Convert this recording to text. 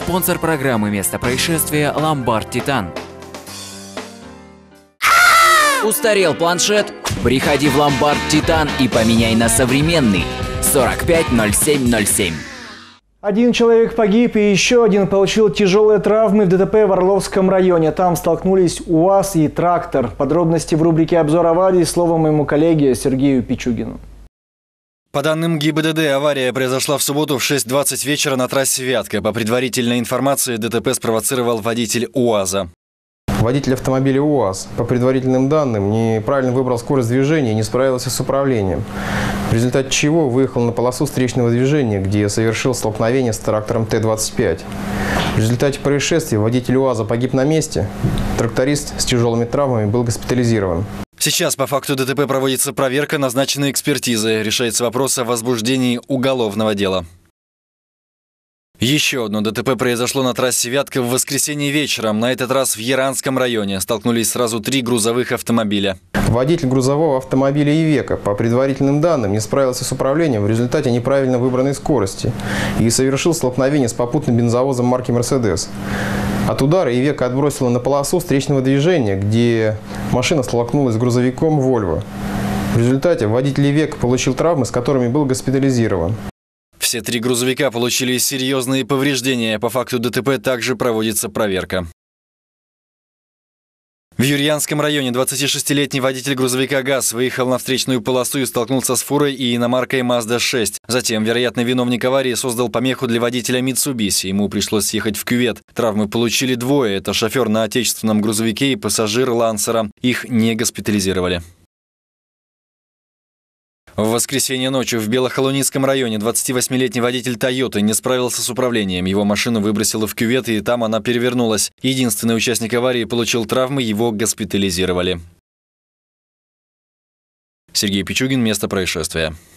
Спонсор программы «Место происшествия» «Ломбард Титан». Устарел планшет? Приходи в «Ломбард Титан» и поменяй на современный. 450707. Один человек погиб и еще один получил тяжелые травмы в ДТП в Орловском районе. Там столкнулись УАЗ и трактор. Подробности в рубрике «Обзор аварии» слово моему коллеге Сергею Пичугину. По данным ГИБДД, авария произошла в субботу в 6:20 вечера на трассе Вятка. По предварительной информации, ДТП спровоцировал водитель УАЗа. Водитель автомобиля УАЗ, по предварительным данным, неправильно выбрал скорость движения и не справился с управлением, в результате чего выехал на полосу встречного движения, где совершил столкновение с трактором Т-25. В результате происшествия водитель УАЗа погиб на месте, тракторист с тяжелыми травмами был госпитализирован. Сейчас по факту ДТП проводится проверка, назначены экспертизы. Решается вопрос о возбуждении уголовного дела. Еще одно ДТП произошло на трассе Вятка в воскресенье вечером. На этот раз в Яранском районе. Столкнулись сразу 3 грузовых автомобиля. Водитель грузового автомобиля «Ивека» по предварительным данным не справился с управлением в результате неправильно выбранной скорости и совершил столкновение с попутным бензовозом марки «Мерседес». От удара «Ивека» отбросила на полосу встречного движения, где машина столкнулась с грузовиком «Вольво». В результате водитель «Ивека» получил травмы, с которыми был госпитализирован. Все 3 грузовика получили серьезные повреждения. По факту ДТП также проводится проверка. В Юрьянском районе 26-летний водитель грузовика ГАЗ выехал на встречную полосу и столкнулся с фурой и иномаркой Mazda-6. Затем, вероятно, виновник аварии создал помеху для водителя Mitsubishi. Ему пришлось съехать в кювет. Травмы получили 2. Это шофер на отечественном грузовике и пассажир Лансера. Их не госпитализировали. В воскресенье ночью в Белохолуницком районе 28-летний водитель «Тойоты» не справился с управлением. Его машину выбросило в кювет, и там она перевернулась. Единственный участник аварии получил травмы, его госпитализировали. Сергей Пичугин, место происшествия.